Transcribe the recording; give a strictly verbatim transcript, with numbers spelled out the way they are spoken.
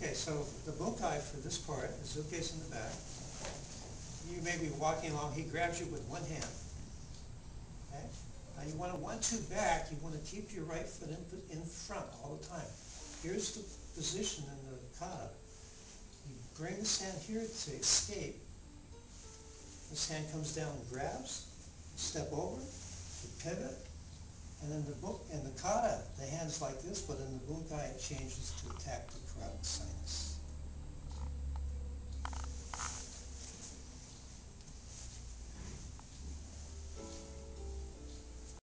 Okay, so the bunkai for this part, the suitcase in the back, you may be walking along, he grabs you with one hand. Okay? Now you want to one-two back, you want to keep your right foot in, in front all the time. Here's the position in the kata. You bring this hand here to escape. This hand comes down and grabs, step over, you pivot, and in the book, in the kata, the hand's like this, but in the bunkai it changes to attack the crowd side.